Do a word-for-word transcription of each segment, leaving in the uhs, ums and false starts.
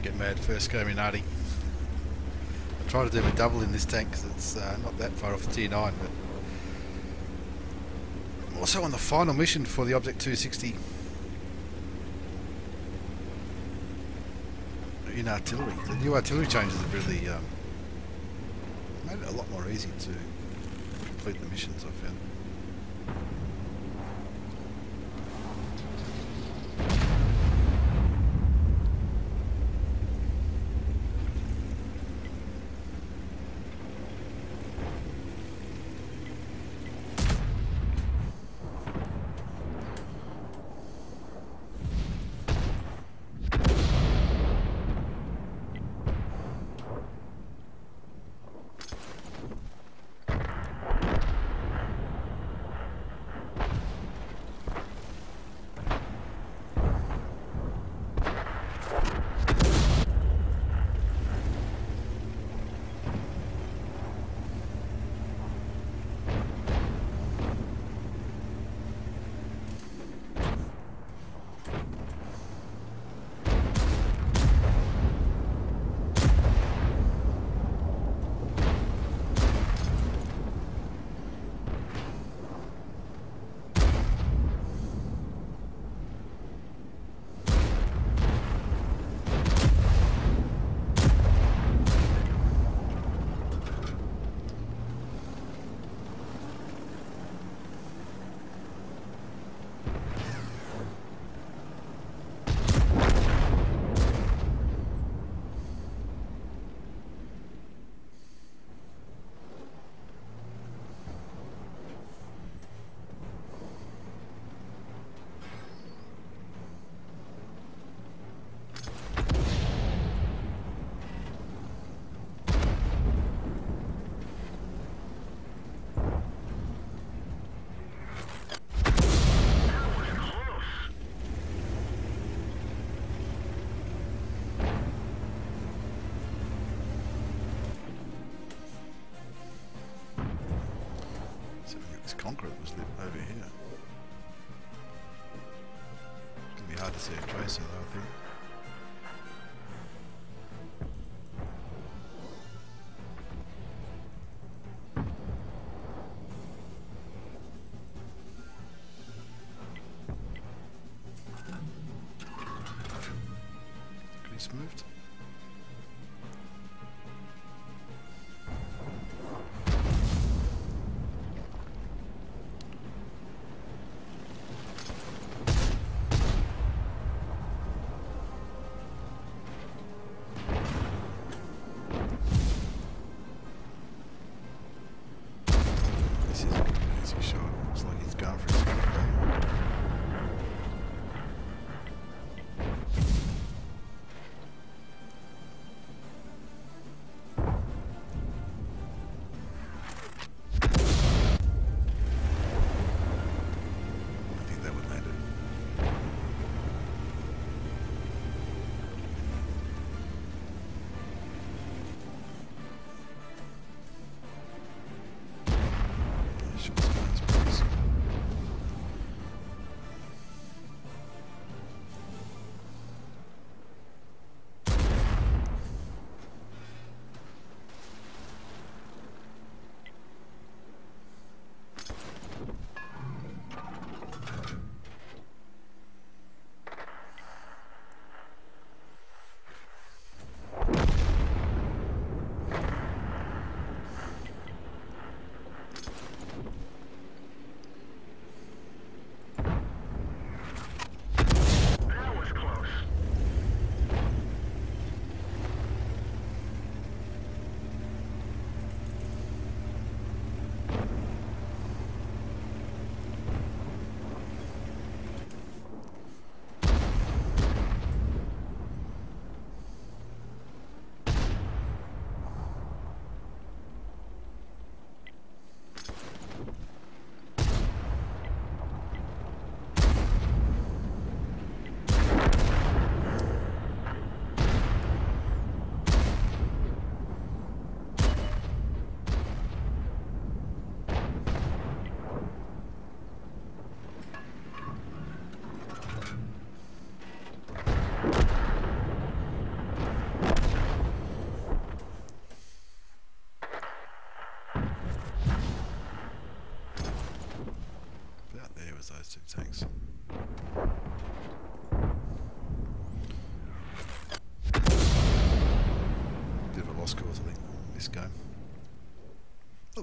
Don't get mad first go Minardi. I try to do a double in this tank because it's uh, not that far off the tier nine, but I'm also on the final mission for the Object two sixty in artillery. The new artillery changes have really um, made it a lot more easy to complete the missions, I found. Concrete was lit over here. It's gonna be hard to see a tracer though, I think. He's moved.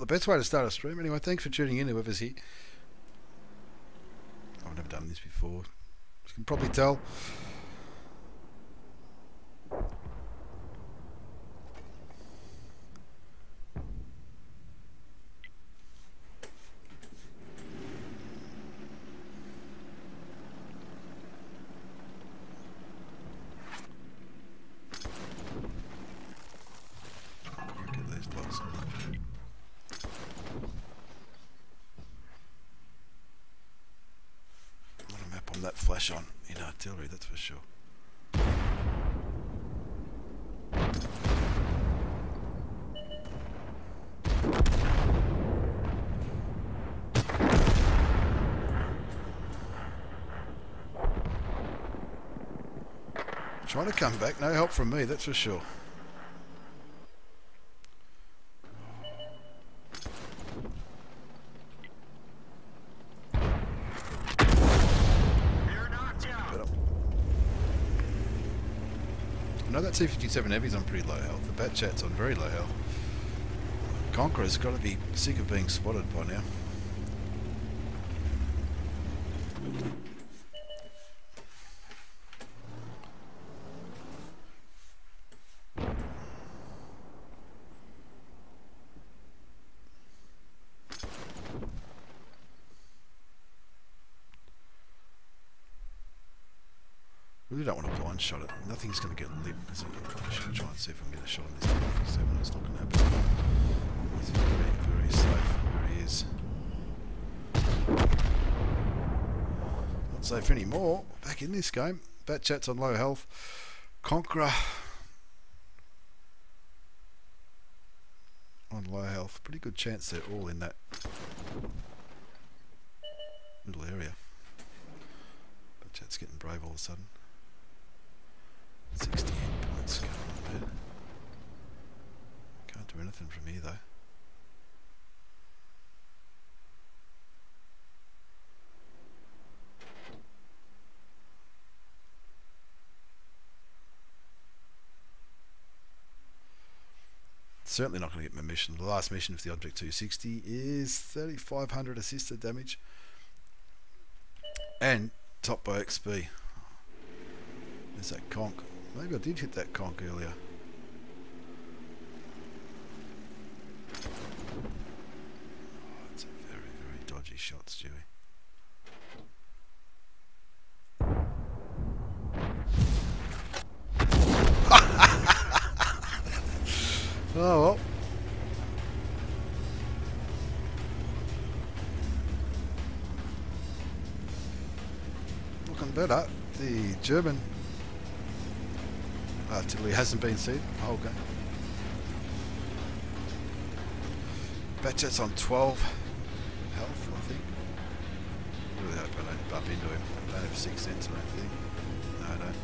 best way to start a stream. Anyway, thanks for tuning in, whoever's here. I've never done this before. You can probably tell. Flash on in artillery, that's for sure. Trying to come back, no help from me, that's for sure. T fifty-seven Heavy's on pretty low health. The Bat Chat's on very low health. Conqueror's got to be sick of being spotted by now. Really don't want to blind shot it. Nothing's going to get lit. So I should try and see if I can get a shot on this T fifty-seven. It's not going to happen. He's very, very safe where he is. Not safe anymore. Back in this game. Bat Chat's on low health. Conqueror on low health. Pretty good chance they're all in that little area. Bat Chat's getting brave all of a sudden. sixty-eight points going on there. Can't do anything from here though. Certainly not going to get my mission. The last mission for the Object two sixty is thirty-five hundred assisted damage and top by X P. There's that conch. Maybe I did hit that conch earlier. Oh, it's a very, very dodgy shot, Stewie. Oh well. Looking better. The German artillery hasn't been seen the whole game. Bat Chat's on twelve health, I think. I really hope I don't bump into him. I don't have six cents or anything. No, I don't.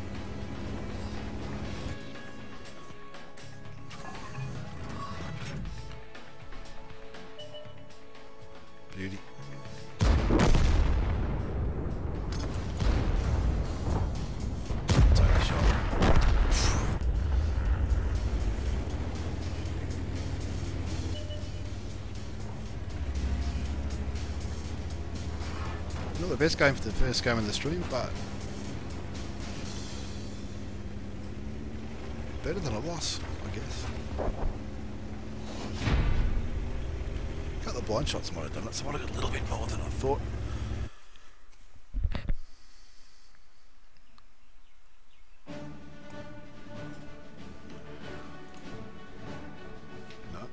Beauty. Take a shot. Not the best game for the first game of the stream, but better than a loss, I guess. A couple of blind shots might have done it, so I might have got a little bit more than I thought. No.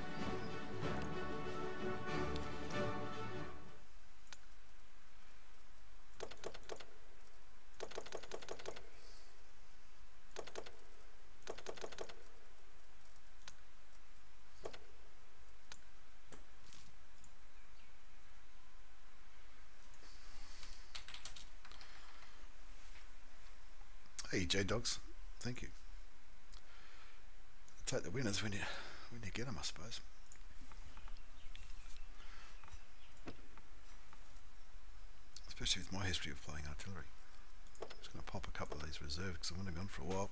Hey J Dogs, thank you. Take the winners when you when you get them, I suppose. Especially with my history of playing artillery. I'm just going to pop a couple of these reserves because I've only gone for a while.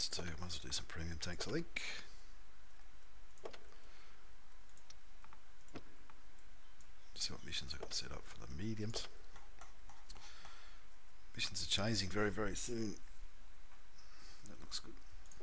Let's do, might as well do some premium tanks, I think. See what missions I got set up for the mediums. Missions are changing very, very soon. That looks good.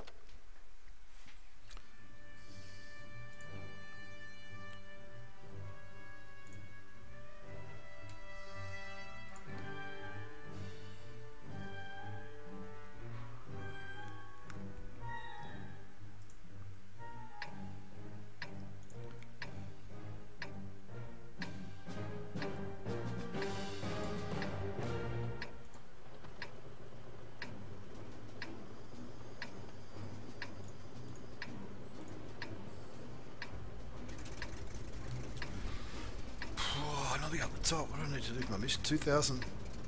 Up the top, what do I need to do for my mission? two thousand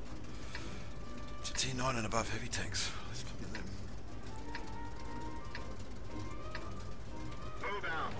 to T nine and above heavy tanks. Let's look at them. Move out.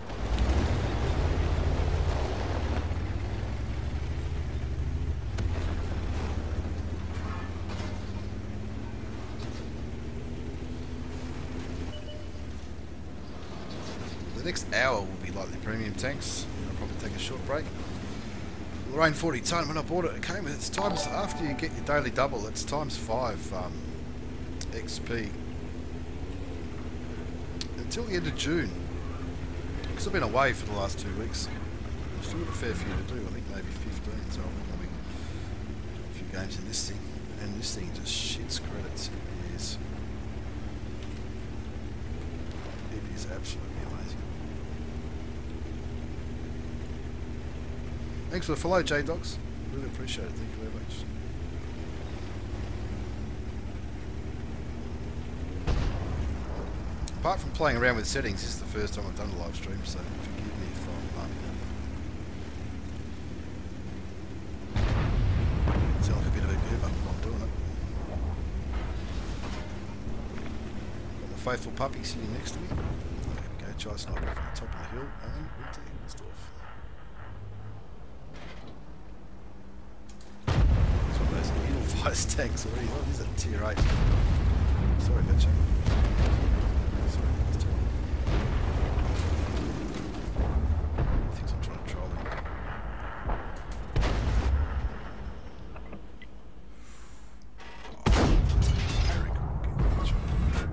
The next hour will be like the premium tanks. I'll probably take a short break. Lorraine forty ton, when I bought it, it came with, it's times, after you get your daily double, it's times five um, X P. Until the end of June. Because I've been away for the last two weeks. I've still got a fair few to do, I think maybe fifteen, so I'll probably do a few games in this thing. And this thing just shits credits. It is. It is absolutely amazing. Thanks for the follow, J-Dogs. Really appreciate it. Thank you very much. Apart from playing around with settings, this is the first time I've done a live stream, so forgive me if I'm uh, sound like a bit of a goober while I'm doing it. Got my faithful puppy sitting next to me. There we go, Chai Sniper from the top of the hill and into Hillsdorf. Vice tanks already. What is it? Tier eight. Sorry about you. Sorry, that's terrible. Thinks I'm trying to troll him. Oh, very cool. Get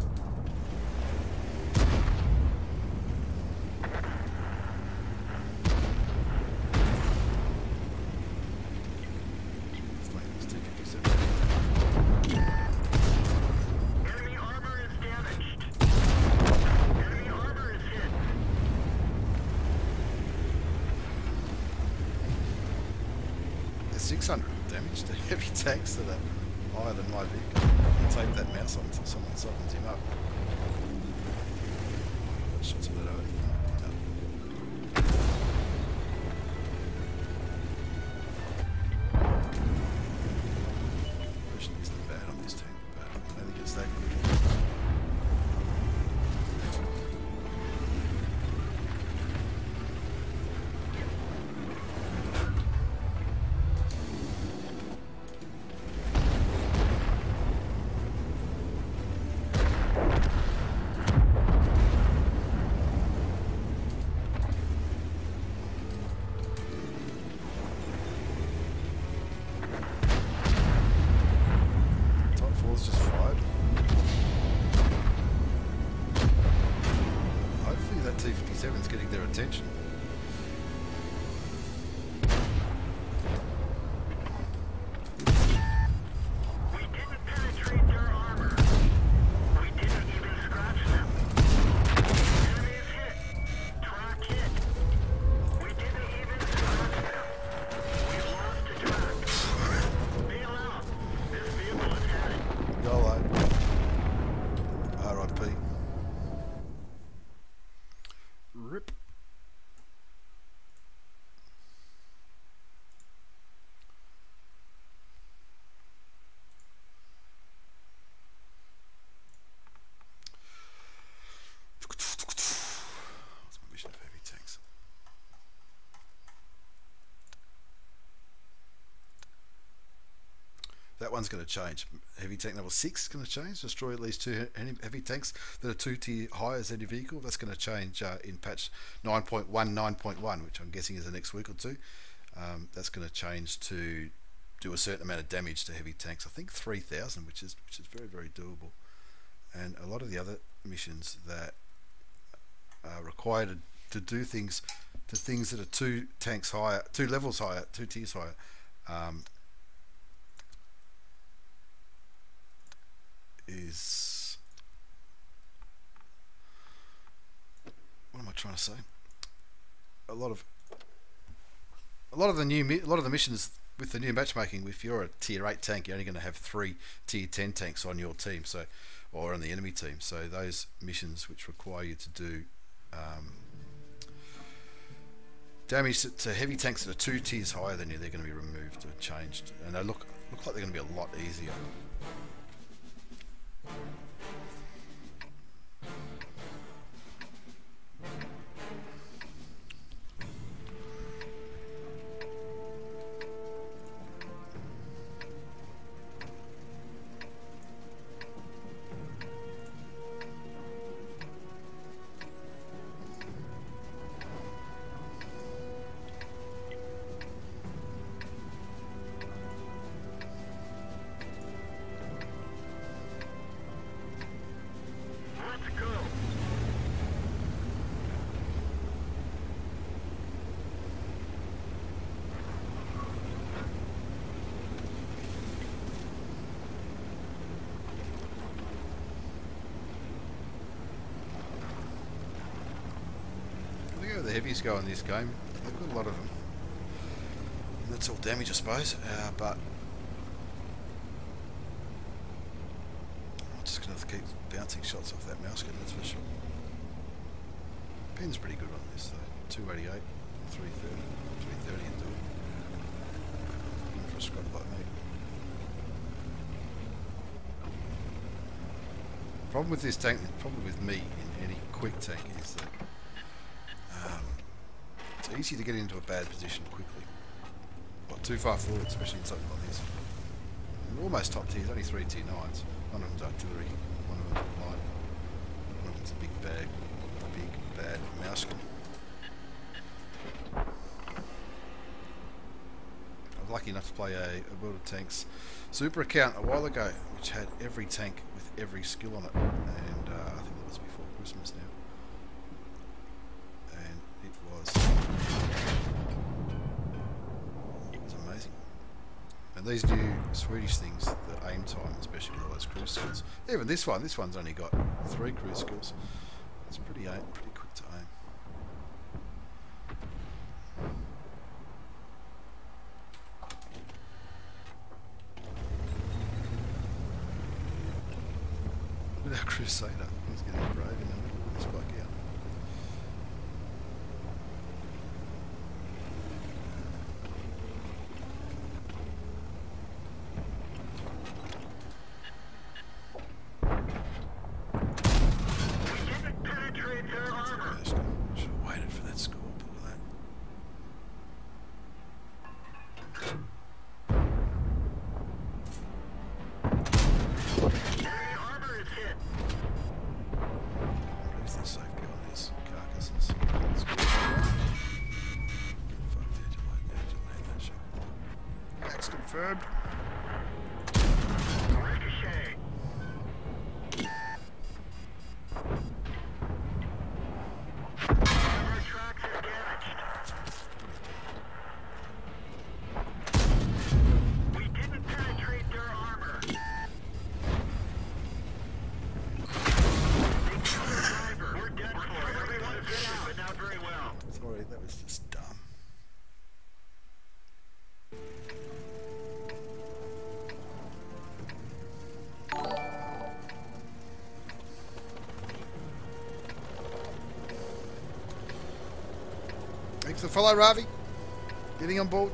six hundred damage to heavy tanks that are higher than my vehicle. I'll take that mouse on until someone softens him up. Got shots of that already. Version isn't bad on this tank, but I don't think it's that good. T fifty-seven's getting their attention. We didn't penetrate their armor. We didn't even scratch them. Enemy is hit. Track hit. We didn't even scratch them. We lost the track. Bail out. This vehicle is headed. Galahad. R I P. Rip. that one's going to change. Heavy tank number six is going to change. Destroy at least two heavy tanks that are two tier higher as any vehicle. That's going to change uh, in patch nine point one, nine point one, which I'm guessing is the next week or two. Um, that's going to change to do a certain amount of damage to heavy tanks. I think three thousand, which is which is very very doable. And a lot of the other missions that are required to, to do things to things that are two tanks higher, two levels higher, two tiers higher. Um, is what am I trying to say? A lot of a lot of the new a lot of the missions with the new matchmaking. If you're a tier eight tank, you're only going to have three tier ten tanks on your team, so or on the enemy team. So those missions which require you to do um, damage to, to heavy tanks that are two tiers higher than you, they're going to be removed or changed, and they look look like they're going to be a lot easier. The heavies go in this game. They've got a lot of them. And that's all damage, I suppose. Uh, but I'm just going to have to keep bouncing shots off that mouse gun, that's for sure. Pen's pretty good on this, though. two eighty-eight, three thirty, three thirty and do it. Even for a squad like me. Problem with this tank, the problem with me in any quick tank is that it's easy to get into a bad position quickly. Not too far forward, especially in something like this. We're almost top tiers, only three tier nines. One of them's artillery, one of them's light, one of them's a big bag, big bad mouse gun. I was lucky enough to play a, a World of Tanks super account a while ago, which had every tank with every skill on it, and uh, I think that was before Christmas now. It was, it was amazing. And these new Swedish things, the aim time, especially with all those cruise skills. Even this one, this one's only got three cruise skills. It's pretty aim, pretty quick to aim. Look at our Crusader. He's getting brave in the middle of this block out. Confirmed. Ricochet. Our tracks are damaged. We didn't penetrate their armor. They killed the driver. We're dead for it. Everyone is hit, but not very well. Sorry, that was just dumb. Thanks for the follow, Ravi. Getting on board.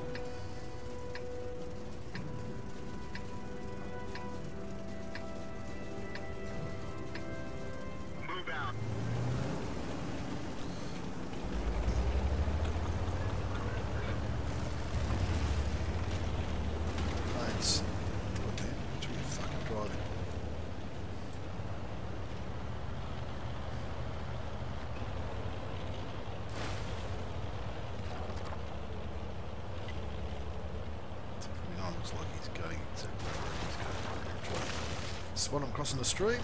Move out. Planes. Do a damage. Looks like he's going exactly where he's going. Spot him crossing the street.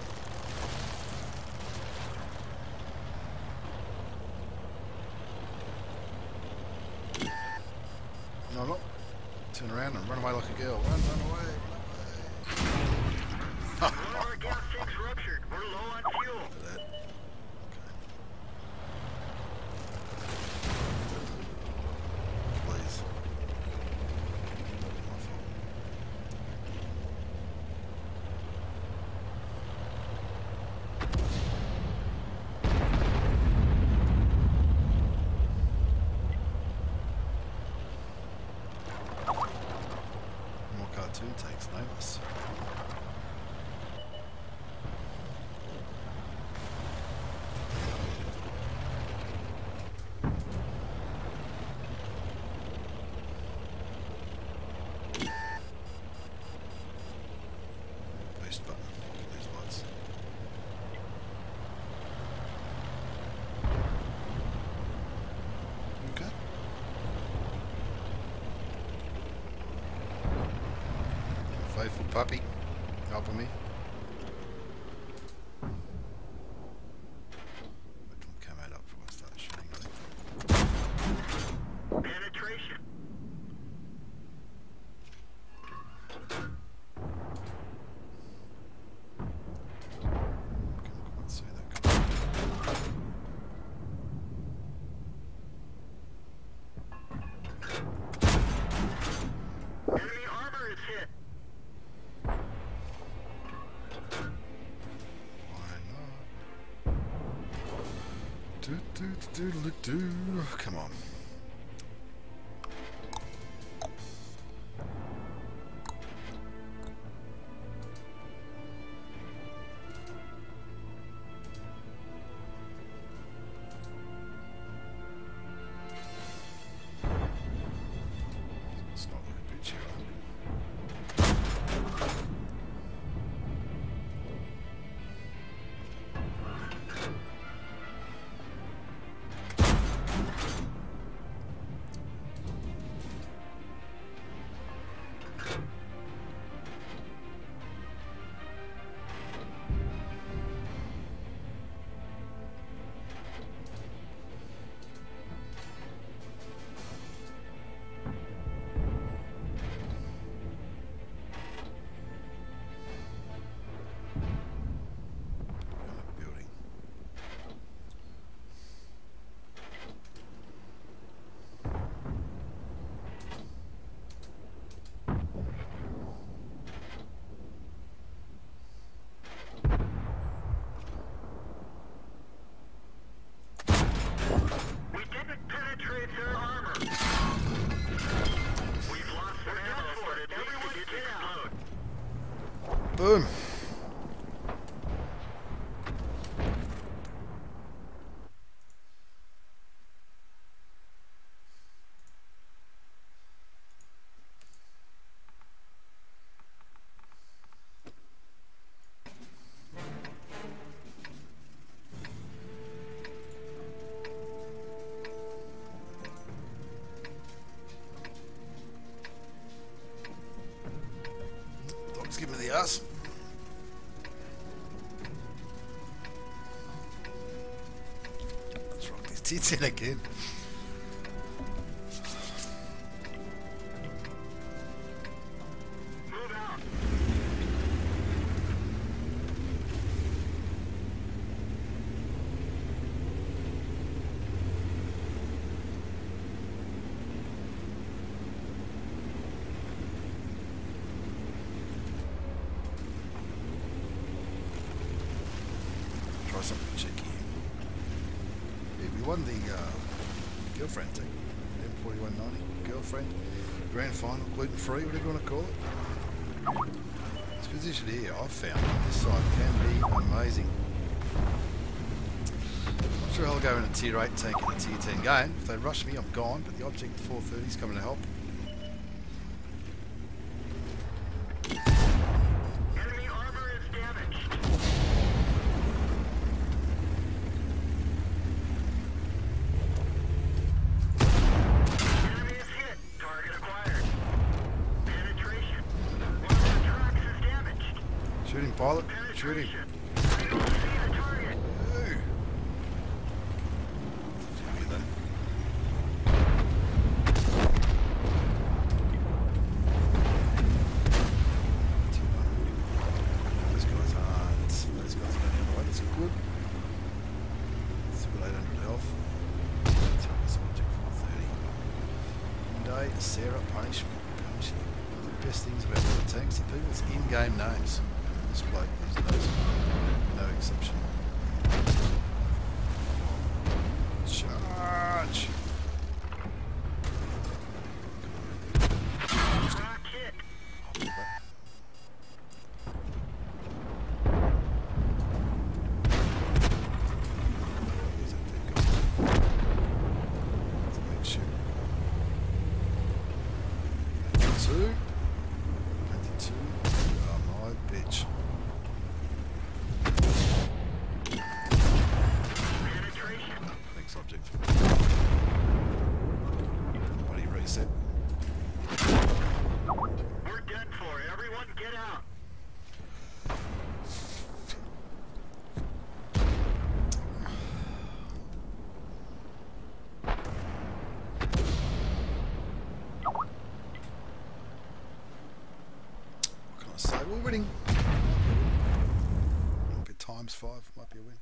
No, I'm not. Turn around and run away like a girl. Run, run away, run away. One of our gas tanks ruptured. We're low on fuel. Look at that. Okay. Please. My fault. More cartoon takes, nameless. Boost button. These lights. Okay. Faithful puppy, helping me. Wait till the camo up before I start shooting. Penetration. Can't quite see that colour. Enemy armor is hit. Why not? Do do do do do. Come on. It's not looking too chill. Building. We didn't penetrate their armor. We've lost their ammo for it. Everyone get out. Boom. Dog's giving me the ass. Let's rock these tits in again. Move out. Try something cheeky. Yeah, we won the uh, girlfriend team. M forty-one ninety girlfriend grand final, gluten free, whatever you want to call it. This position here, I've found on this side can be amazing. Not sure I'll go in a tier eight tank in a tier ten game. If they rush me, I'm gone, but the object four thirty is coming to help. Enemy armor is damaged. Enemy is hit. Target acquired. Penetration. pilot. Shoot him. I don't see the target. Ooh. Feel that. Those guys aren't. Those guys are going the way. That's good. It's got eight hundred health. Let's have this object for thirty. One day, Sarah punish punishing. One of the best things about all the tanks are people's in-game names. This bloke is no, no exception. Charge! Rock hit. Here's that big guy. It's a big shoot. Two. twenty-two. Oh my bitch. Penetration. Next object. Body reset. We're done for. Everyone get out. What can I say? We're winning. Might be times five. Might be a win.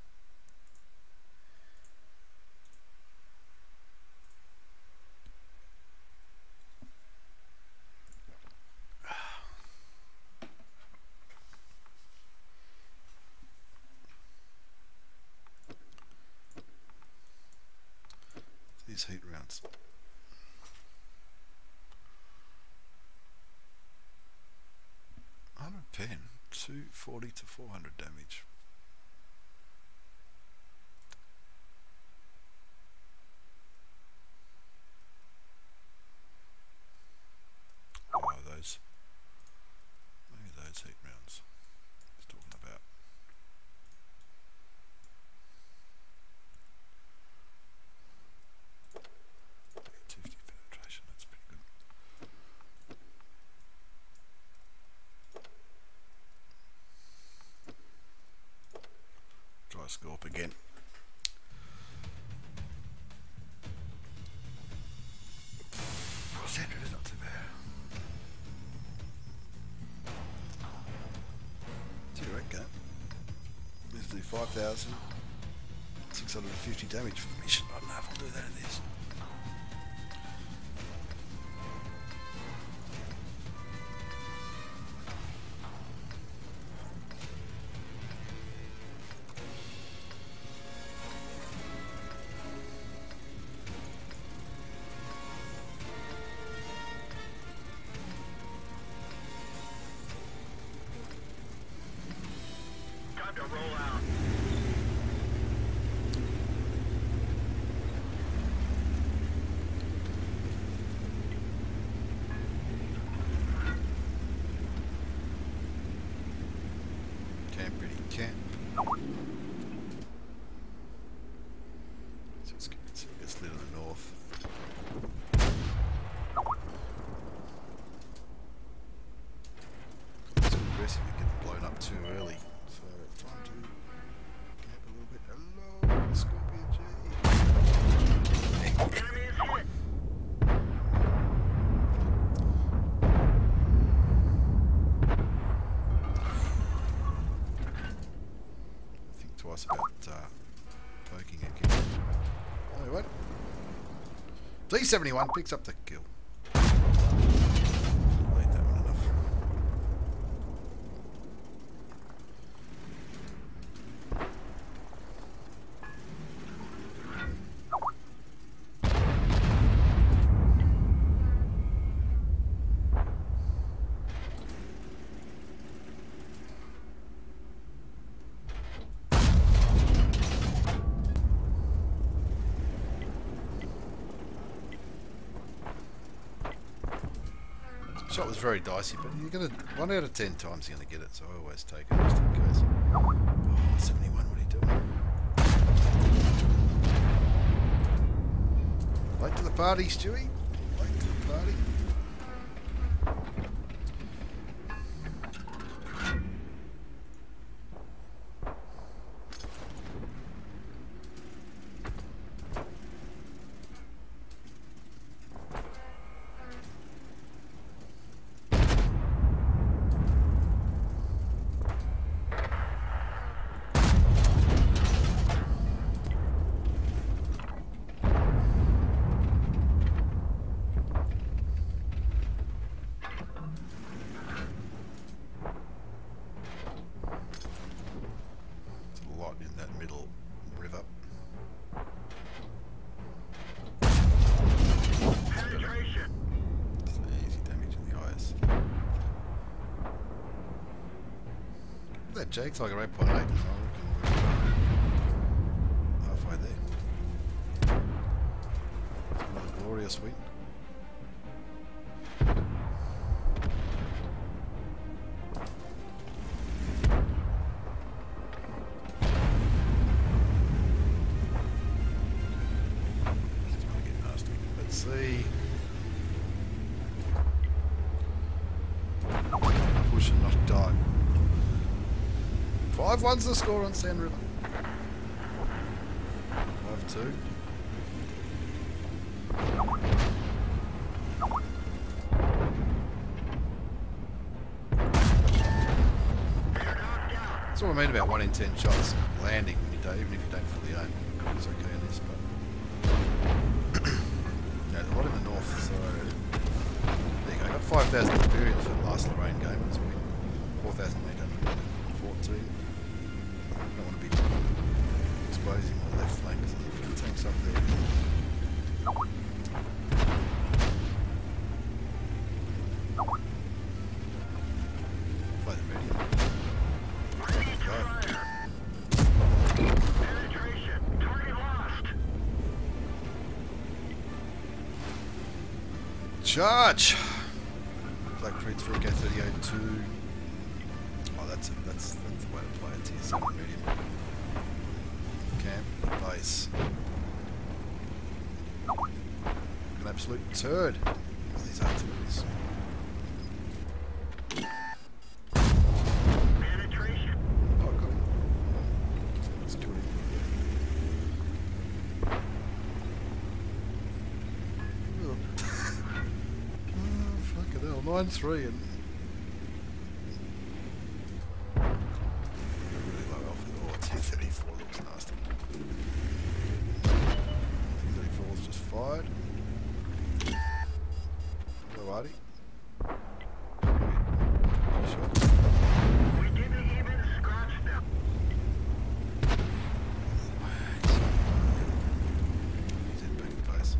These heat rounds. one hundred pen, two forty to four hundred damage. Oh, those. Maybe those heat rounds. He's talking about. two fifty penetration, that's pretty good. Try a scorp again. Sandra is not too bad. Direct game. Let's do five thousand six hundred fifty damage for the mission. I don't know if I'll do that in this. Time to roll out. Camp ready, camp. So let's get this lit in the north. It's too aggressive and getting blown up too early. So time to camp a little bit. Hello, Scorpion G. Enemy is hit. Think twice about uh, poking again. Oh, what? D seventy-one picks up the kill. Ain't that one enough? Shot was very dicey, but you're gonna one out of ten times you're gonna get it, so I always take it just in case. Oh, seventy-one, what are you doing? Late to the party, Stewie. Late to the party. H X, like a eight point eight. I reckon we're halfway there. Another glorious win. Let's see. Push and not die. Five one's the score on Sand River. Five two. That's what I mean about one in ten shots landing when you don't, even if you don't fully aim. It's okay in this, but yeah, there's a lot in the north, so there you go. I got five thousand experience for the last Lorraine game. It's been four thousand eight hundred fourteen. I don't want to be exposing my left flank because there's a few tanks up there. Play the medium. Charge! Black Prince for a K thirty-eight two. Oh, that's, a, that's, that's the way to play it. Tier seven medium. Camp, base. An absolute turd with these artilleries. Penetration. Oh, got him. Let's do it. nine three and really low alpha. Oh, T thirty-four looks nasty. T thirty-four was just fired. Hello, Artie. We didn't even scratch them. He's in back in face.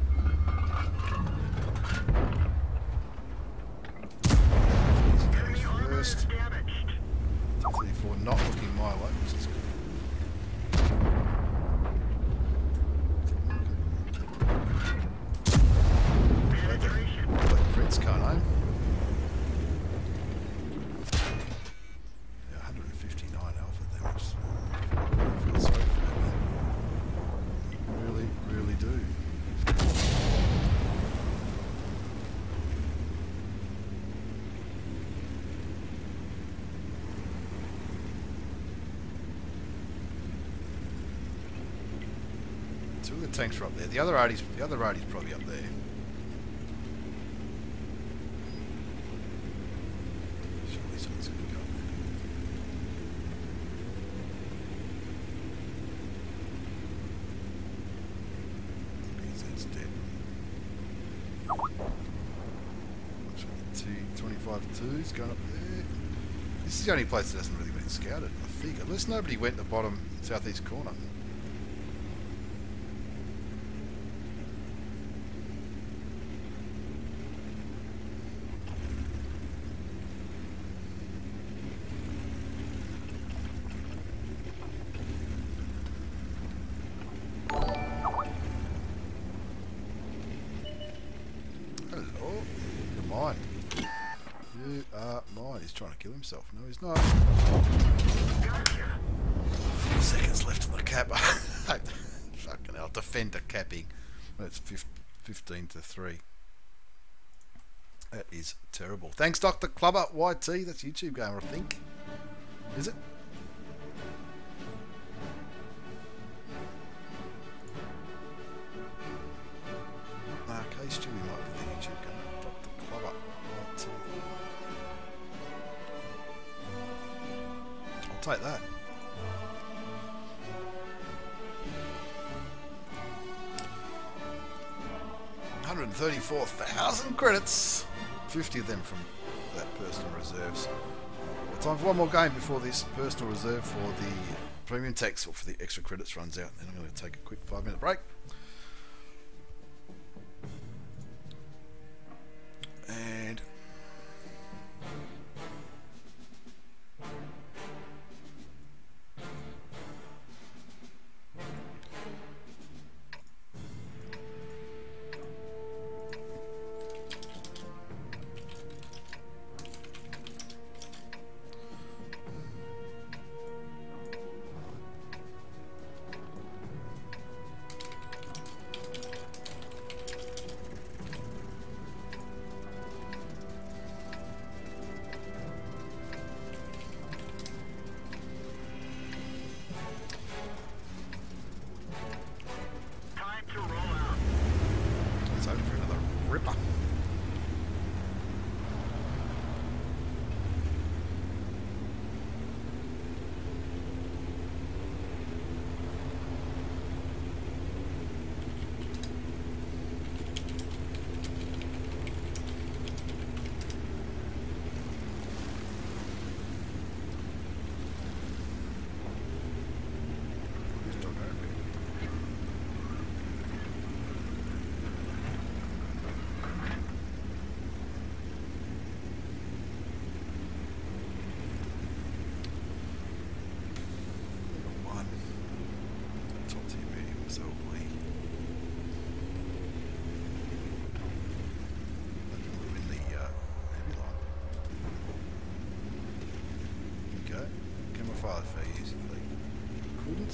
First. T thirty-four not looking my way, which is good. Let Prince can't aim. Yeah, one fifty-nine alpha damage. I feel sorry for that man. Really, really do. Two of the tanks are up there. The other Artie's, the other Artie's probably up there. Surely someone's going to go up there. B Z's dead. T twenty-five twos going up there. This is the only place that hasn't really been scouted, I think. Unless nobody went to the bottom southeast corner. You are mine. He's trying to kill himself. No, he's not. Four seconds left on the cap. Fucking hell. Defender capping. That's fifteen to three. That is terrible. Thanks, Doctor Clubber Y T. That's YouTube gamer, I think. Is it? Okay, Stewie might be the YouTube gamer. Doctor Clubber Y T. I'll take that. one hundred thirty-four thousand credits. fifty of them from that personal reserves. Time for one more game before this personal reserve for the premium tax or for the extra credits runs out. Then I'm going to take a quick five minute break. And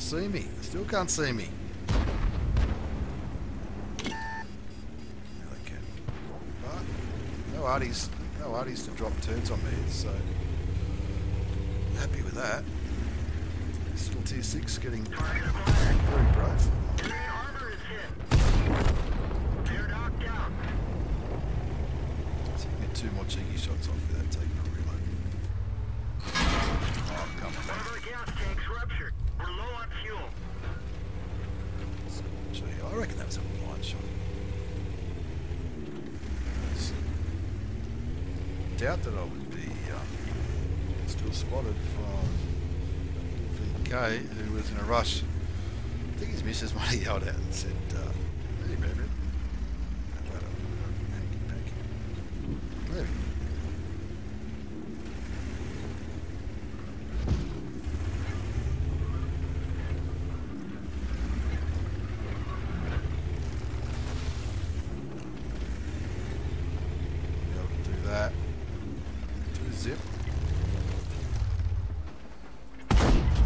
see me. Still can't see me. Now they can. But no arties, no arties to drop turns on me. So happy with that. This little tier six getting very brave. Armor is hit. They're knocked down. So you can get two more cheeky shots off without taking a reload. Oh, come on. One of our gas tanks ruptured. We're low on fuel. Gee, I reckon that was a blind shot. Doubt that I would be um, still spotted from V K, who was in a rush. I think his missus might have yelled out and said, uh, hey, baby. Maybe. That. Two zip. Oh,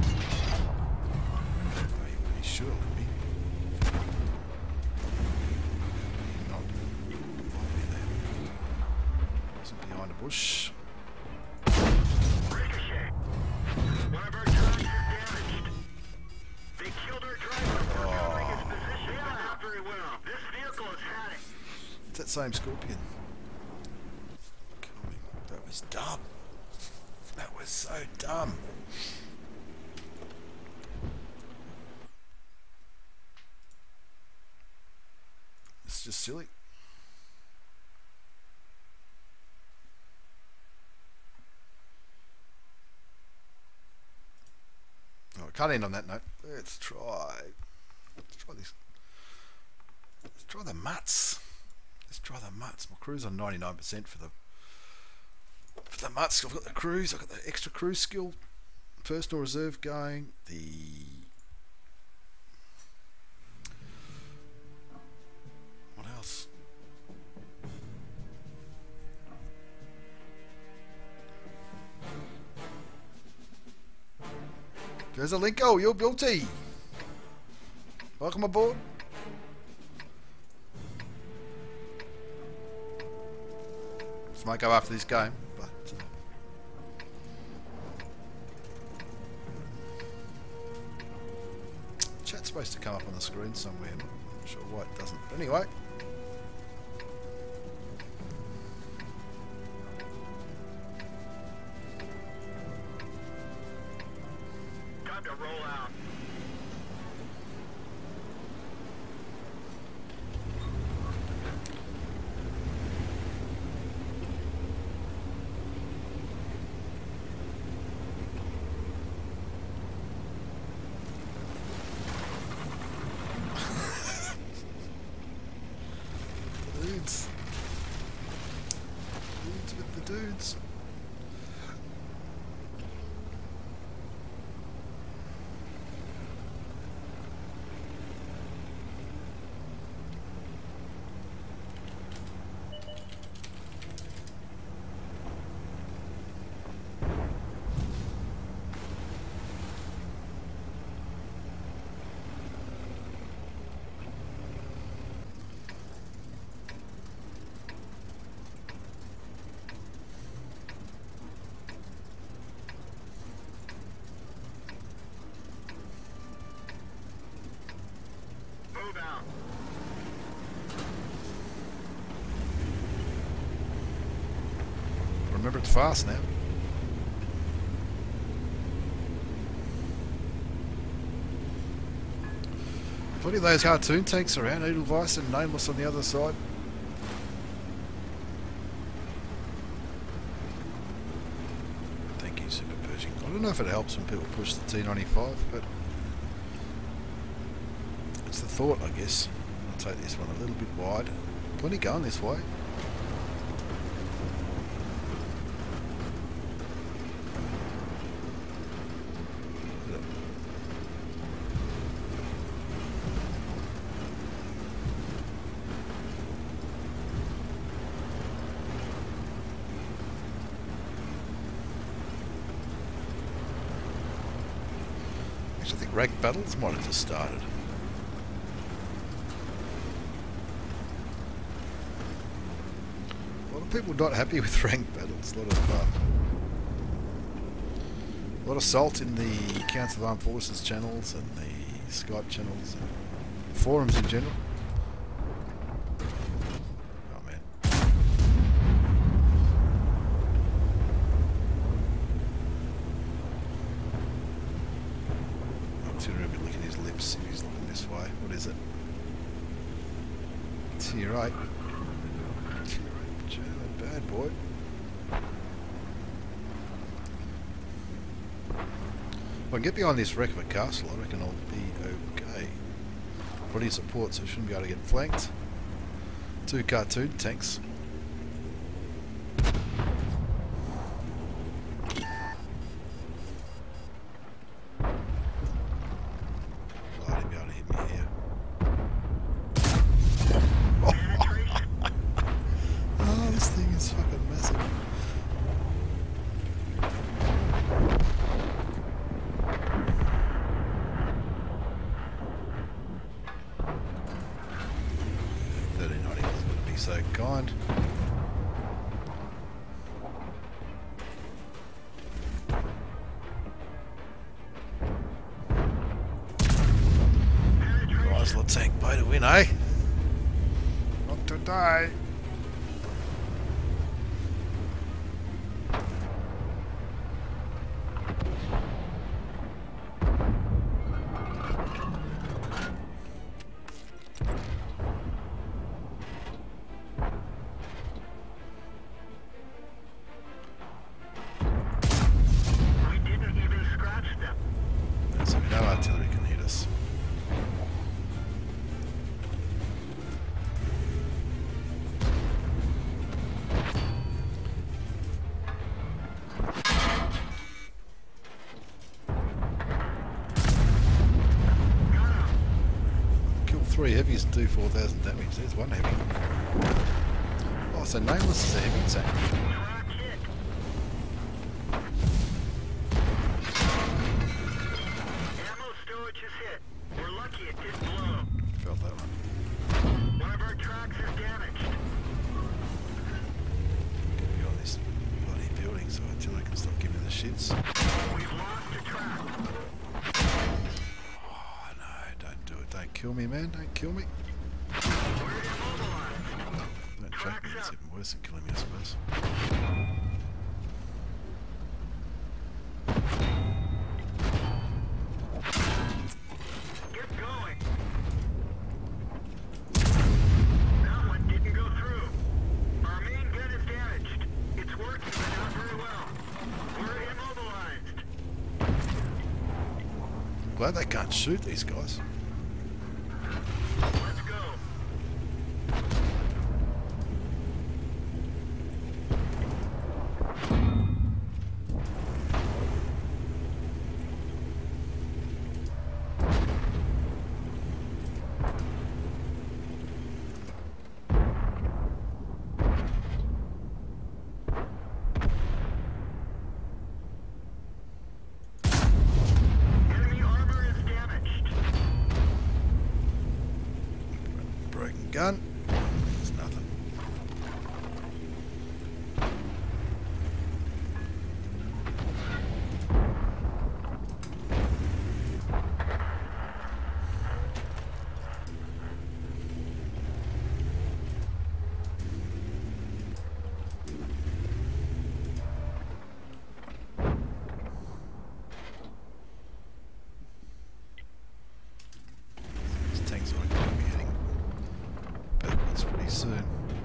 you pretty sure of me. Not. Wasn't behind a bush. Ricochet. One of our trucks is damaged. They killed our driver for covering his position. Not very well. This vehicle is had it. It's that same Scorpion. That was dumb. That was so dumb. It's just silly. Oh, I can't end on that note. Let's try. Let's try this. Let's try the mutts. Let's try the mutts. My crew's on ninety-nine percent for the For the mutts. I've got the cruise, I've got the extra cruise skill, personal reserve going, the what else? There's a Linko, you're guilty. Welcome aboard. This might go after this game. Chat's supposed to come up on the screen somewhere. I'm not sure why it doesn't. But anyway. Time to roll out. Dudes. Dudes with the dudes. Move out. Remember, it's fast now. Plenty of those cartoon tanks around, Edelweiss and Nameless on the other side. Thank you, Super Pershing. I don't know if it helps when people push the T ninety-five, but it's the thought, I guess. I'll take this one a little bit wide. Plenty going this way. ranked battles might have just started. A lot of people not happy with ranked battles. A lot of uh, a lot of salt in the Council of Armed Forces channels and the Skype channels and forums in general. Oh man. I'm sitting around licking his lips if he's looking this way. What is it? To your right. To your right. German bad boy. If I can get behind this wreck of a castle, I reckon I'll be okay. Body support, so I shouldn't be able to get flanked. Two cartoon tanks. Oh, I didn't be able to hit me here. Oh, this thing is fucking massive. So kind. Nice little tank boat to win, eh? Not today. Artillery can hit us. Kill three heavies and do four thousand damage. There's one heavy. Oh, so Nameless is a heavy tank. Shits. We've lost a track. Oh no, don't do it. Don't kill me, man. Don't kill me. Don't track me. It's even worse than killing me, I suppose. Get going. That one didn't go through. Our main gun is damaged. It's working, but not very well. We're immobilized. Glad they can't shoot these guys. Let's go. Gun. There's nothing. These tanks are going to be heading backwards pretty soon.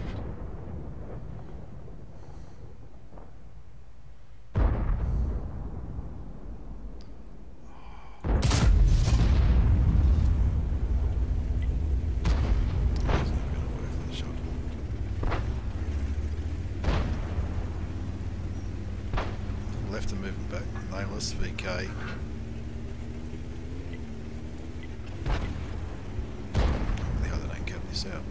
Left and moving back. Nameless V K. The other don't cap this out.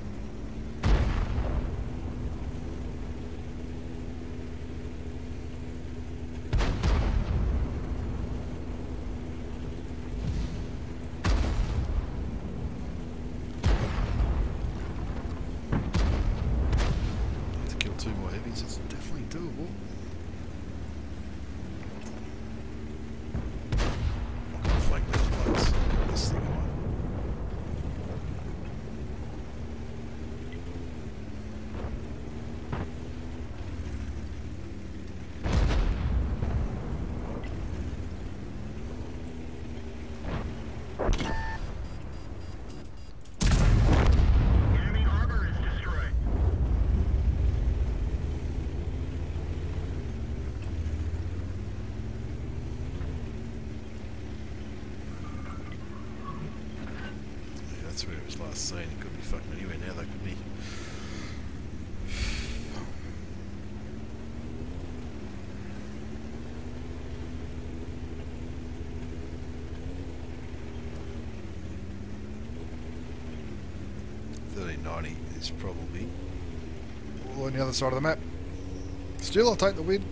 Repeatable. Flank these blokes. This thing on. Enemy armor is destroyed. Yeah, that's where it was last seen. He could be fucking anywhere now, though, couldn't he? thirteen ninety is probably all on the other side of the map. Still, I'll take the win.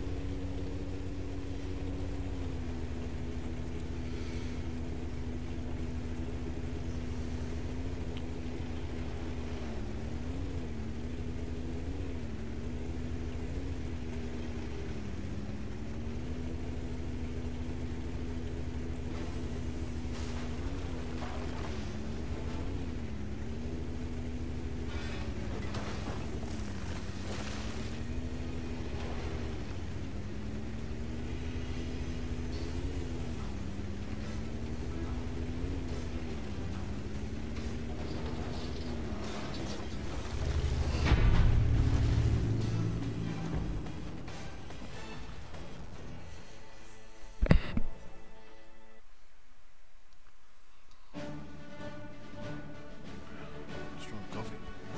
Strong coffee.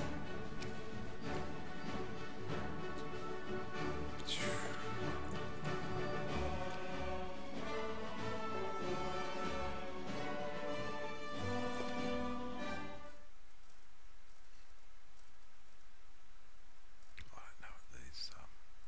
I don't know what these um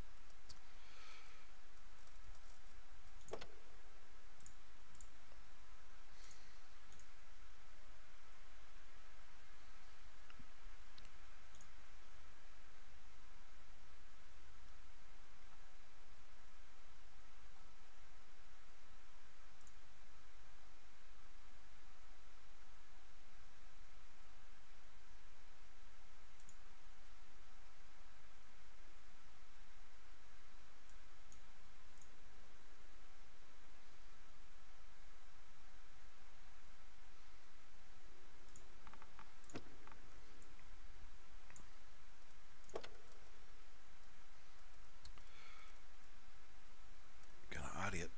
gonna arty it.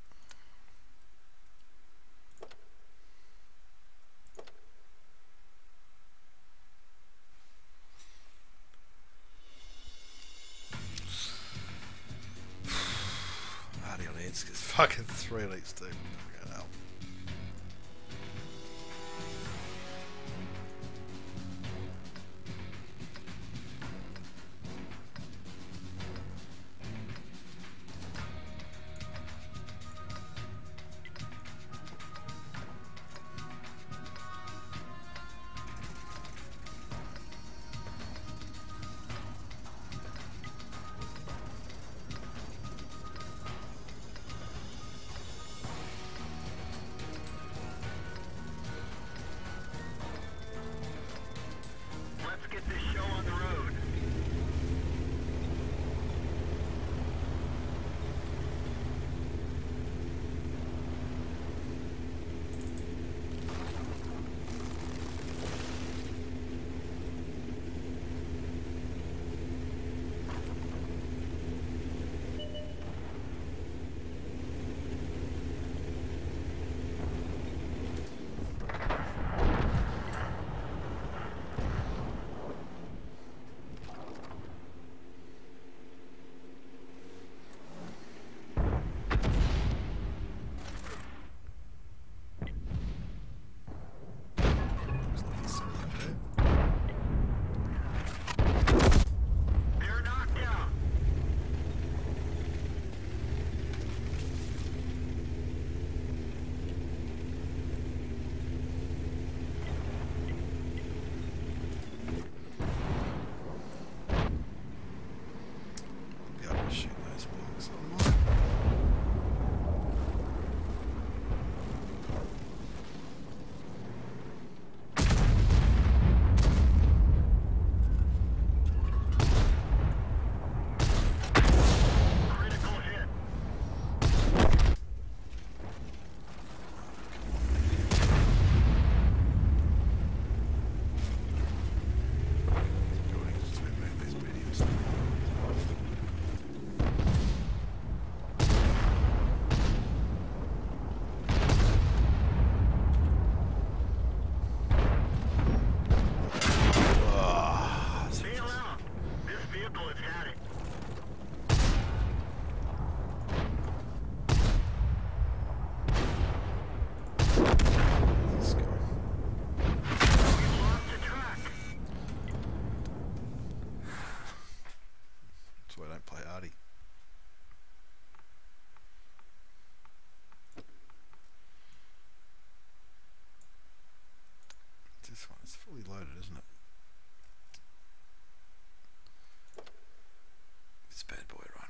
Arty on heads because fucking three leaks too. Fucking hell. fully loaded, isn't it? This bad boy run.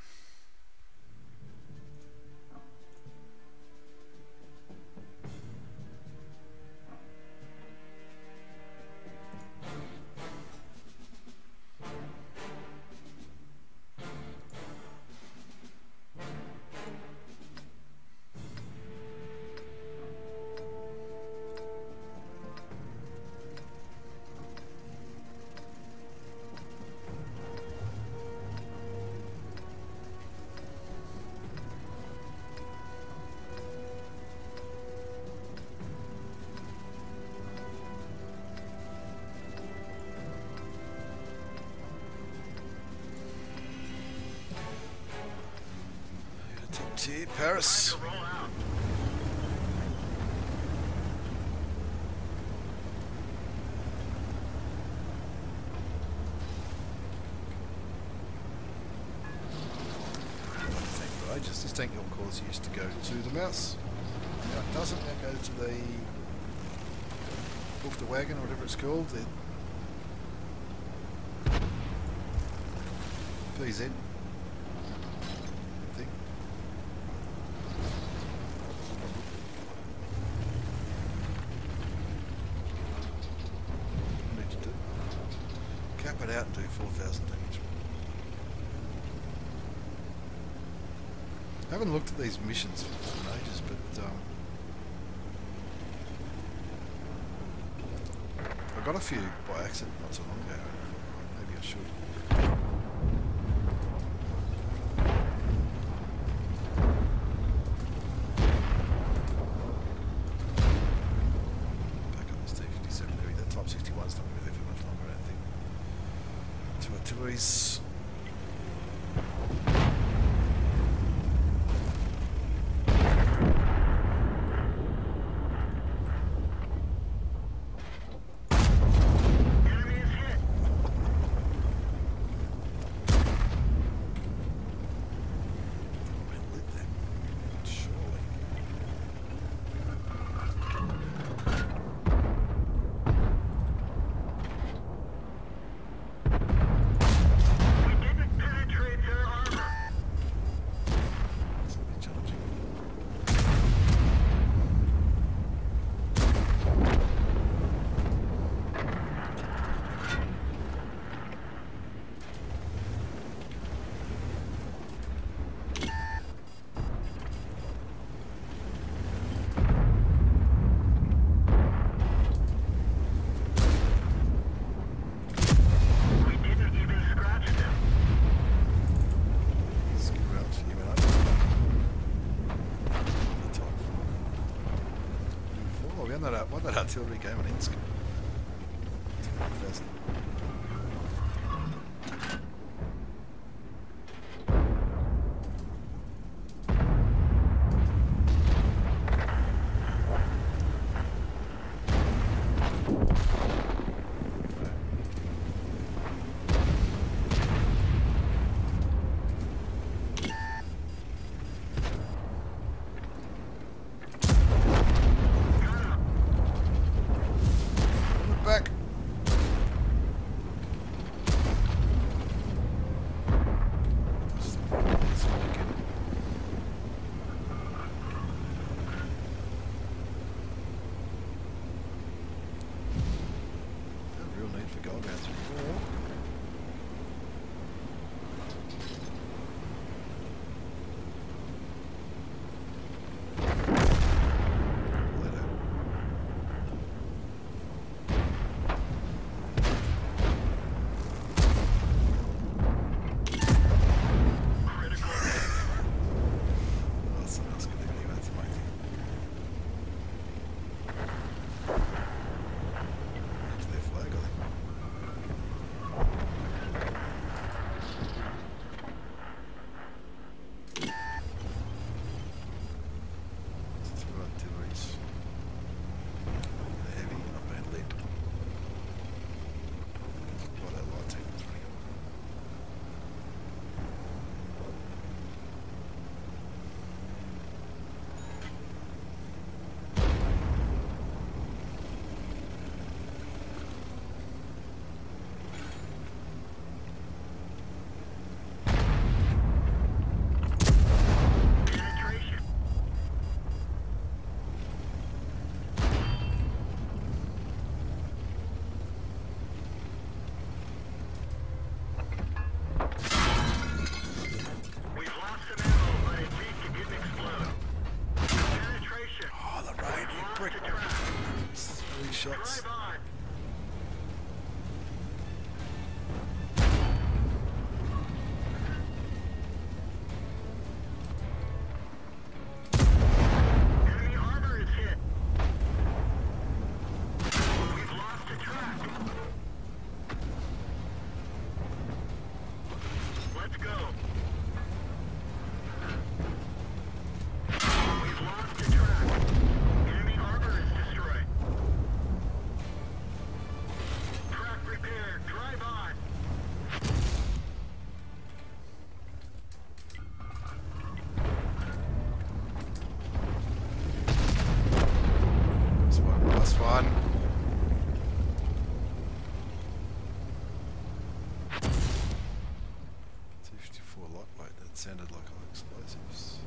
Paris. Roll out. Just this tank of course used to go to the mouse. Now it doesn't now go to the Bautista wagon or whatever it's called. The P Z thing. What need to do? Cap it out and do four thousand damage. I haven't looked at these missions for ages, but um, I got a few by accident not so long ago. Maybe I should. Back up this T fifty-seven, maybe that Type sixty-one's not going to be there for much longer, I don't think. Two artilleries. What that artillery game on Insk? sounded like explosives.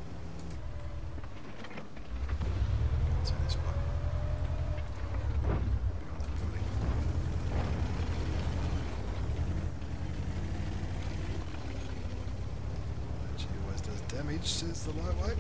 Turn this way. Behind that building. She always does damage, says the lightweight.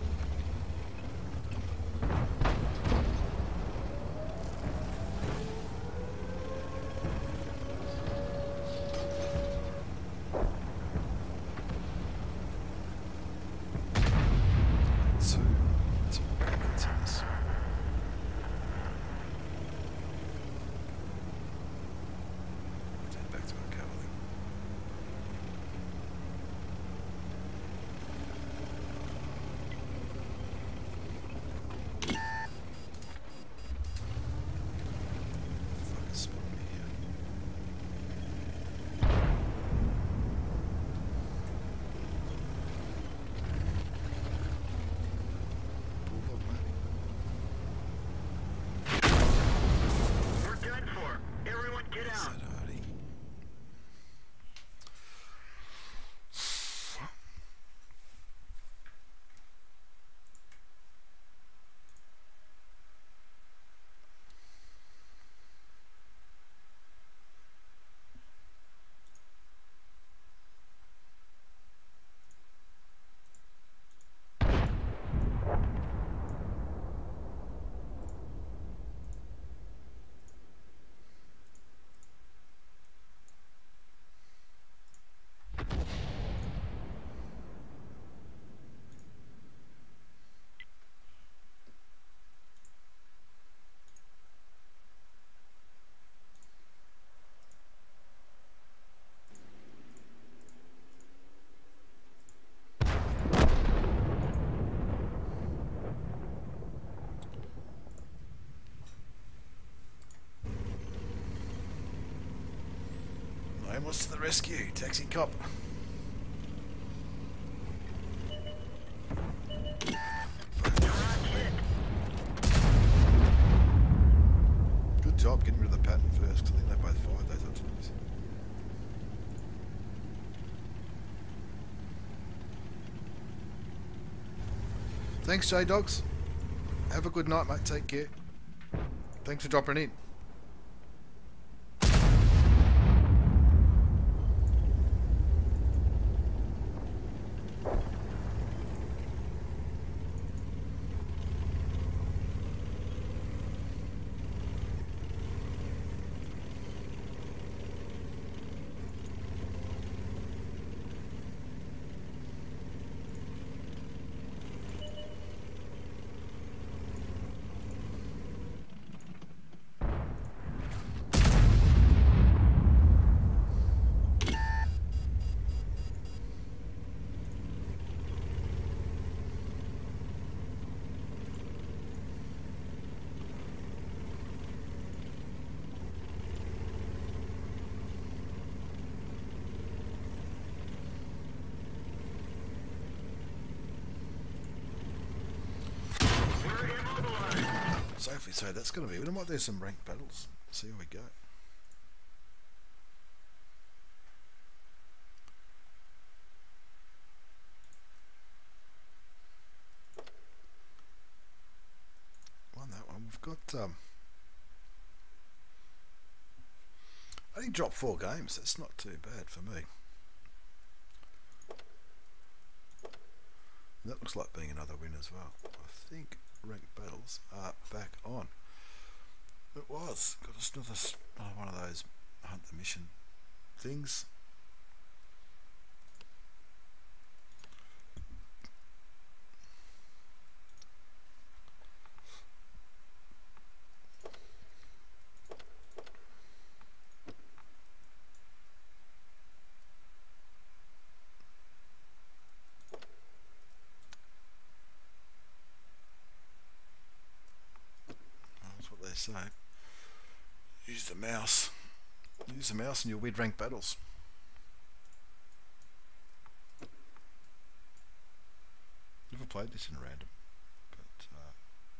What's to the rescue? Taxi cop. Good job getting rid of the pattern first, because I think they both fired those opportunities. Thanks, J Dogs. Have a good night, mate. Take care. Thanks for dropping in. Safely so that's going to be it. We might do some ranked battles. See how we go. Won that one. We've got um I only dropped four games. That's not too bad for me. That looks like being another win as well. I think ranked battles are back on. It was. Got us another uh, one of those hunt the mission things. Say, use the mouse. Use the mouse and you'll win ranked battles. Never played this in random, but uh,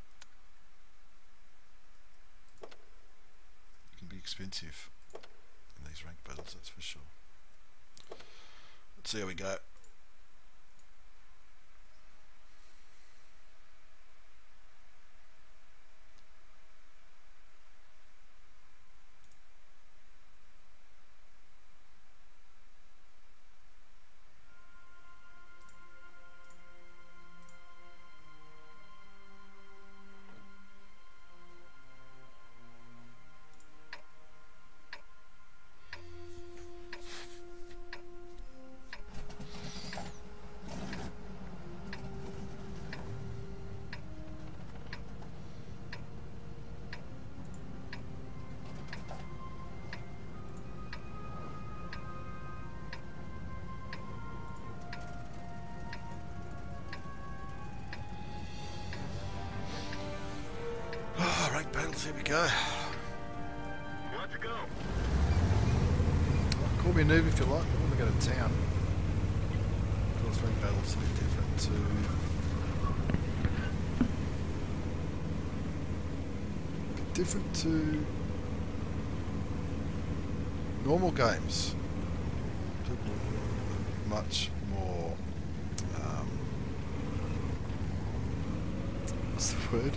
it can be expensive in these ranked battles, that's for sure. Let's see how we go. battles, here we go. Let's go. Call me a noob if you like, I want to go to town. Of course, ring battles a bit different to... bit different to... normal games. People are much more... Um, what's the word?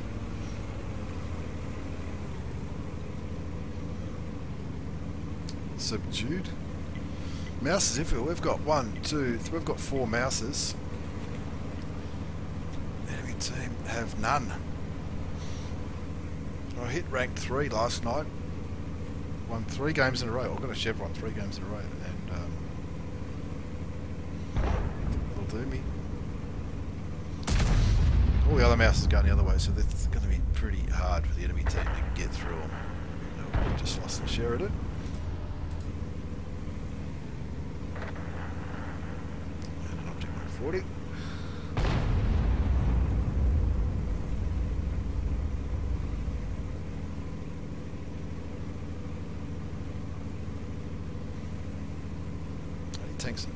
Subdued. Mouses everywhere. We've got one, two, th we've got four mouses. Enemy team have none. I hit ranked three last night. Won three games in a row. I've got a Chevron three games in a row, and um, it'll do me. All the other mouses are going the other way, so it's going to be pretty hard for the enemy team to get through them. No, we just lost the Sheridan. forty. Any tanks?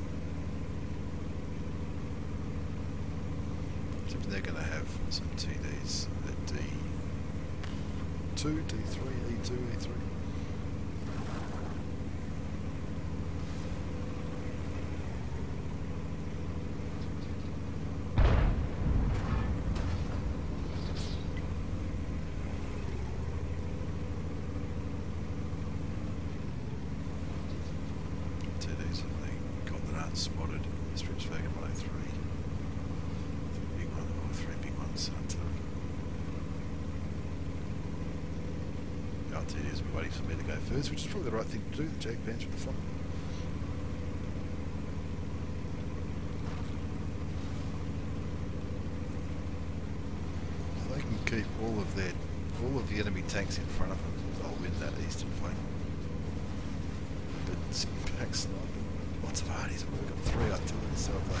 Except they're going to have some T Ds at D two, D three, E two, E three. Spotted stretch wagon one oh three. Three big ones, or three big ones. The R T is waiting for me to go first, which is probably the right thing to do. The Jag Pants from the front. If they can keep all of their, all of the enemy tanks in front of them, they'll win that eastern flank. But some packs like lots of hardies, we've got three artillery, so they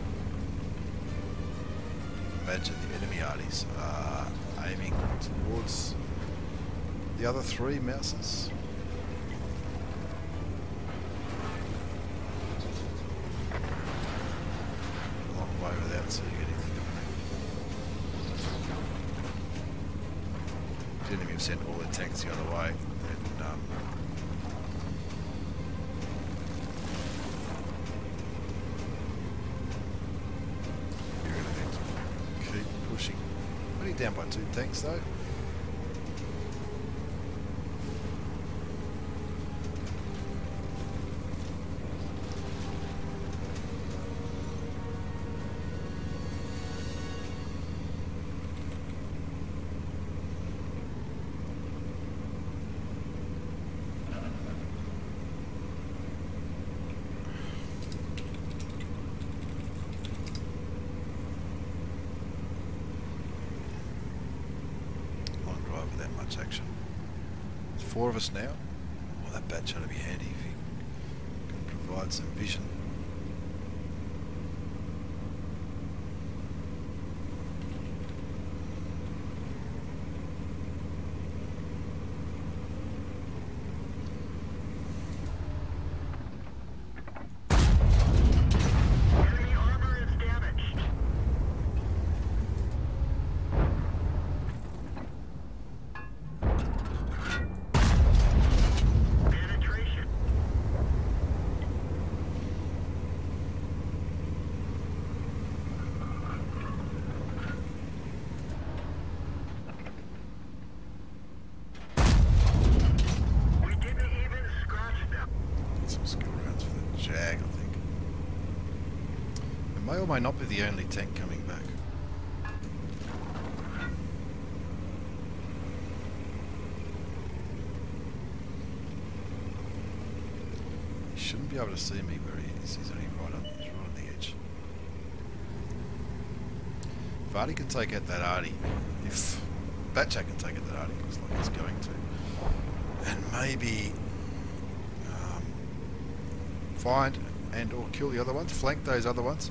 imagine the enemy hardies are aiming towards the other three mouses. A long way without seeing anything. The enemy have sent all their tanks the other way, and um, pushing. Only down by two tanks though. Action. There's four of us now. Well, that batch ought to be handy if you can provide some vision. May or may not be the only tank coming back. He shouldn't be able to see me where he is. He's only right up, he's right on the edge. If Artie can take out that Artie, if Batchak can take out that Artie, looks like he's going to, and maybe um, find and or kill the other ones, flank those other ones.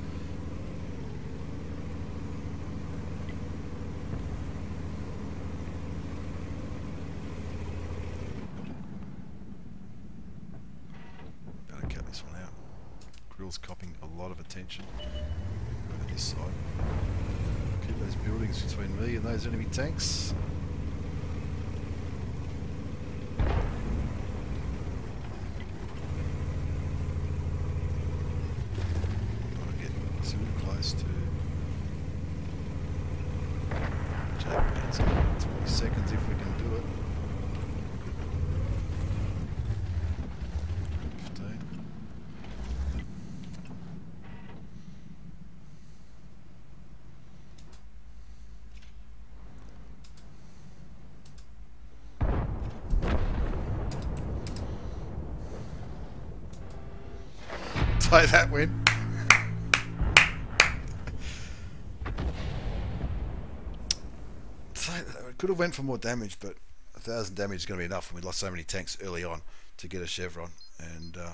grill's copping a lot of attention. Look at this side. Keep those buildings between me and those enemy tanks. Don't get too close to Japan. So twenty seconds if we can do it. Play that win. So it could have went for more damage, but a thousand damage is going to be enough, and we lost so many tanks early on to get a chevron. And uh,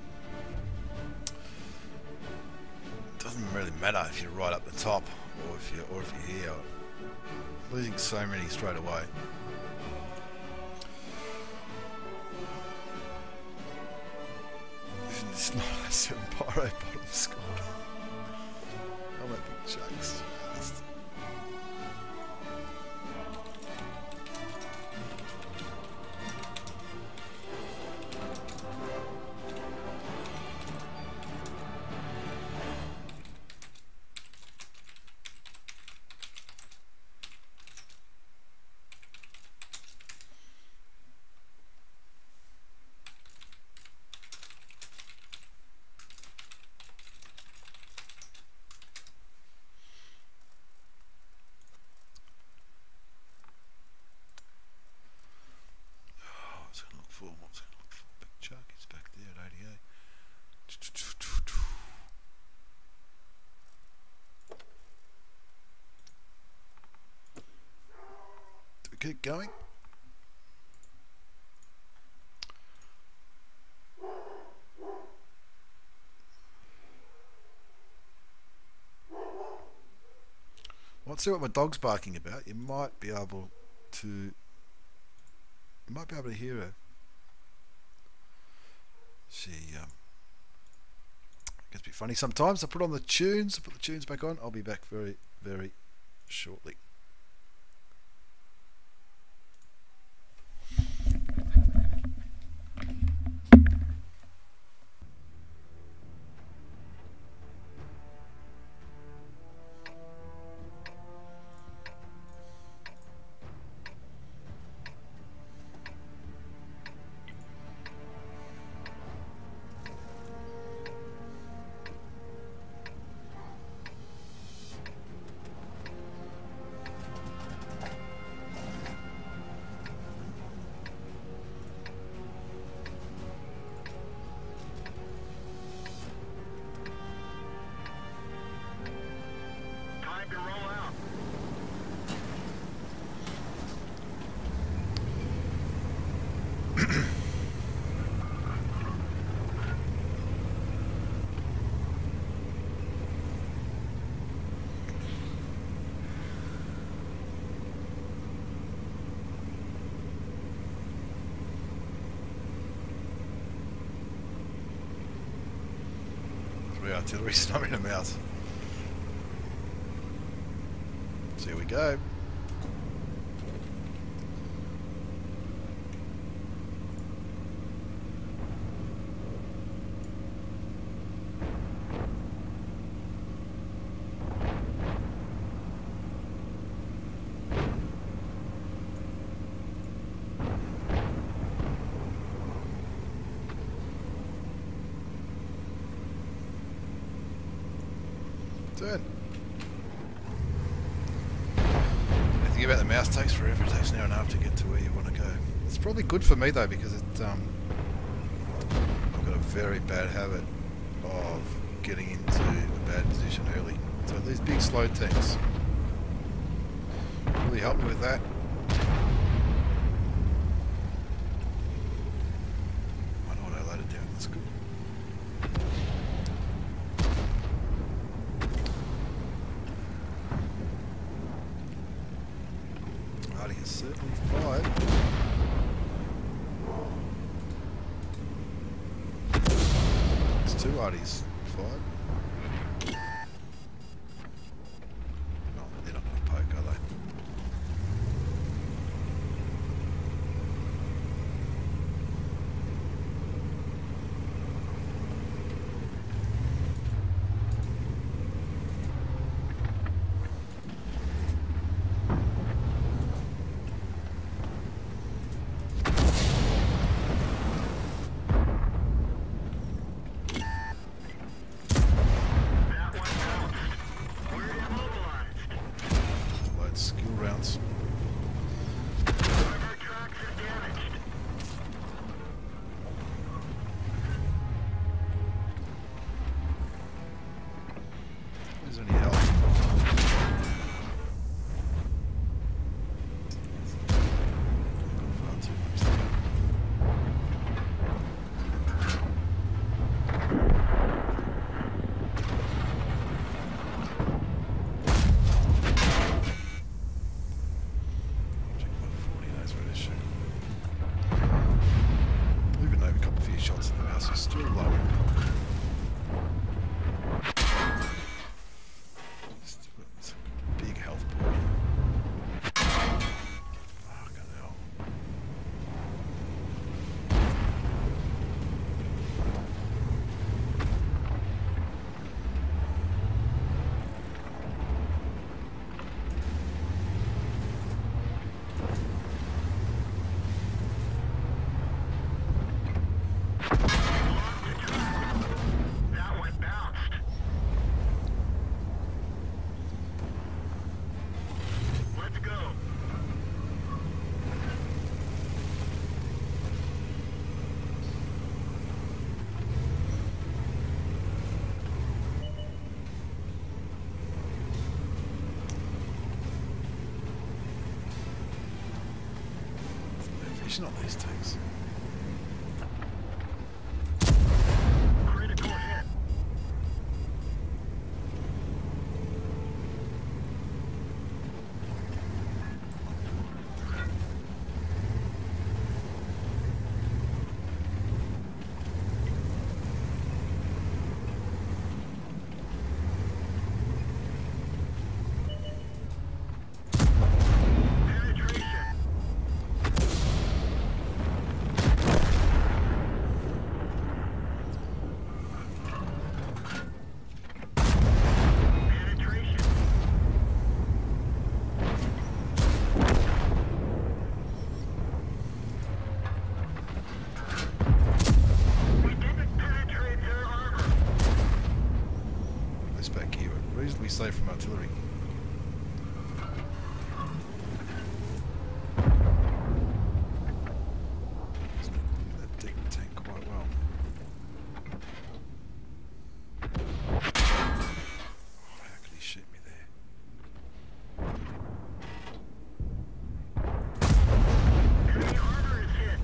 it doesn't really matter if you're right up the top or if you or if you're here. Losing so many straight away. It's not a seven pyro bottom scored. How about big chucks? Just. Keep going. Let's see what my dog's barking about. You might be able to. You might be able to hear her. She um, gets a bit funny sometimes. I put on the tunes. I put the tunes back on. I'll be back very, very shortly. Artillery snub in a mouth. So here we go. Turn. The thing about the mouse takes forever. It takes an hour and a half to get to where you want to go. It's probably good for me though, because it, um, I've got a very bad habit of getting into a bad position early. So these big slow tanks really help me with that. Might auto load it down. That's good. Certainly fired. It's two Arties fired. No, they're not going to poke, are they? Not these tanks. Critical hit. Safe from artillery. That deep tank quite well. Oh, how could he shoot me there? Enemy armor is hit.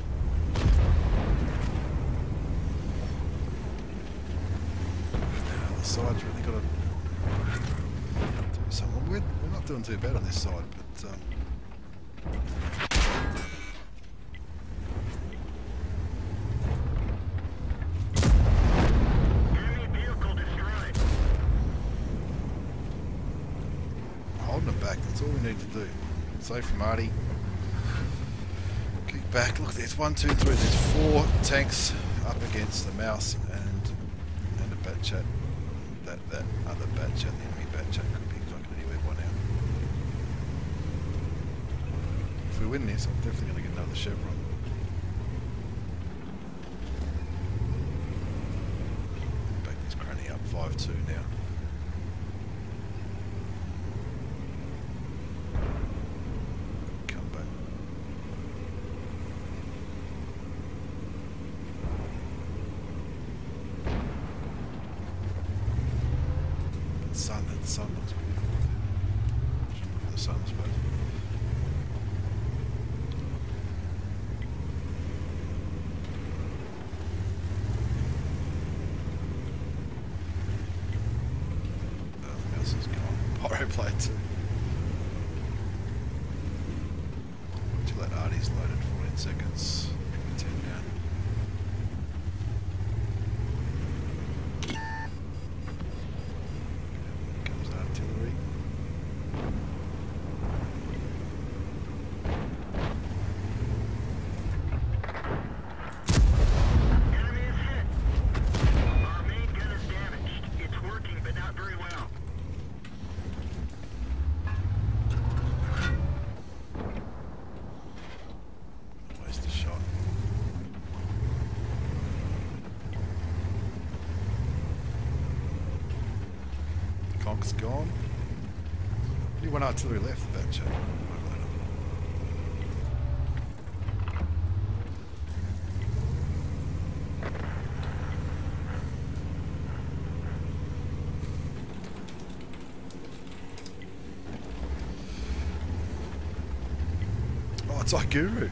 Now the side's really got to someone. We're, we're not doing too bad on this side, but um, Enemy vehicle destroyed. holding them back, that's all we need to do. Safe from Artie. Kick back. Look, there's one, two, three. There's four tanks up against the mouse and and a bat chat. That that other bat chat, the enemy bat chat, could be fucking anywhere by now. If we win this, I'm definitely going to get another chevron. Back this cranny up five two now. Come back. Sun, the sun looks beautiful. The sun, I suppose. Oh, the mouse is gone. Pyroplate too. Until that Artie's loaded, fourteen seconds. ten down. Rock's gone. Only one artillery left, that chat. Oh, it's like Guru.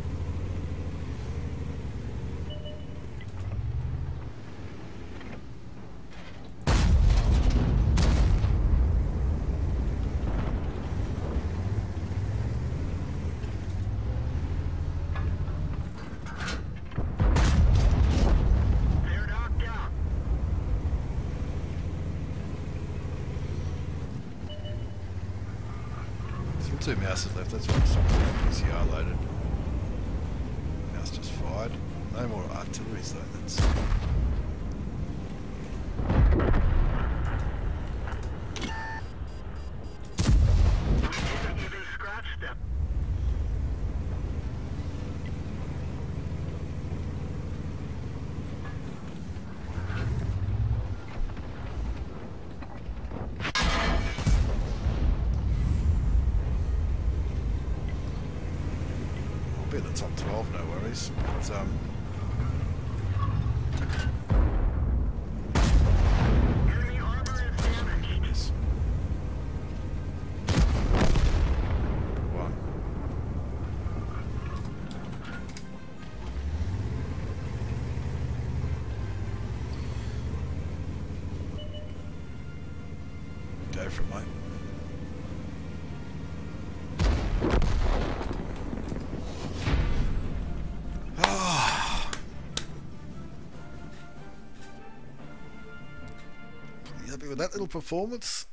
Two mouses left, that's what I'm P C R loaded. Mouse just fired. No more artilleries though, that's... We didn't even scratch them. Be in the top twelve, no worries. But, um, Enemy armor is damaged. one. Go for it, mate. Happy with that little performance?